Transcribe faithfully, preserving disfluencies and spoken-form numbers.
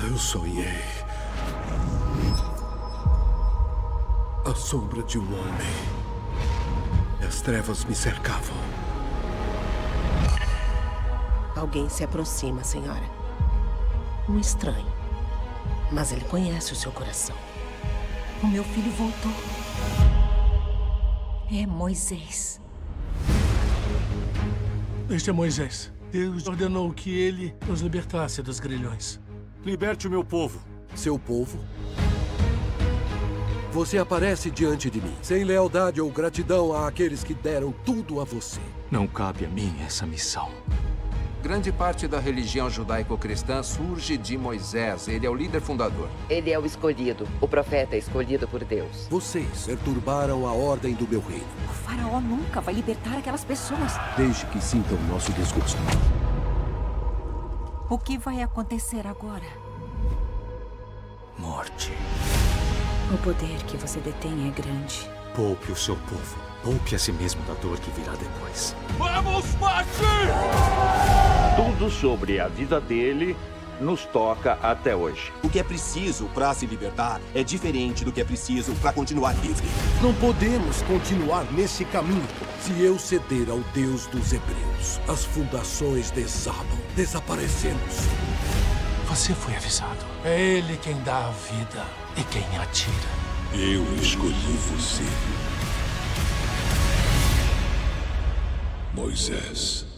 Eu sonhei. A sombra de um homem. E as trevas me cercavam. Alguém se aproxima, senhora. Um estranho. Mas ele conhece o seu coração. O meu filho voltou. É Moisés. Este é Moisés. Deus ordenou que ele nos libertasse dos grilhões. Liberte o meu povo. Seu povo? Você aparece diante de mim, sem lealdade ou gratidão àqueles que deram tudo a você. Não cabe a mim essa missão. Grande parte da religião judaico-cristã surge de Moisés. Ele é o líder fundador. Ele é o escolhido, o profeta escolhido por Deus. Vocês perturbaram a ordem do meu reino. O faraó nunca vai libertar aquelas pessoas. Desde que sintam o nosso desgosto. O que vai acontecer agora? Morte. O poder que você detém é grande. Poupe o seu povo. Poupe a si mesmo da dor que virá depois. Vamos partir! Tudo sobre a vida dele nos toca até hoje. O que é preciso para se libertar é diferente do que é preciso para continuar livre. Não podemos continuar nesse caminho. Se eu ceder ao Deus dos Hebreus, as fundações desabam. Desaparecemos. Você foi avisado. É ele quem dá a vida e quem atira. Eu escolhi você. Moisés.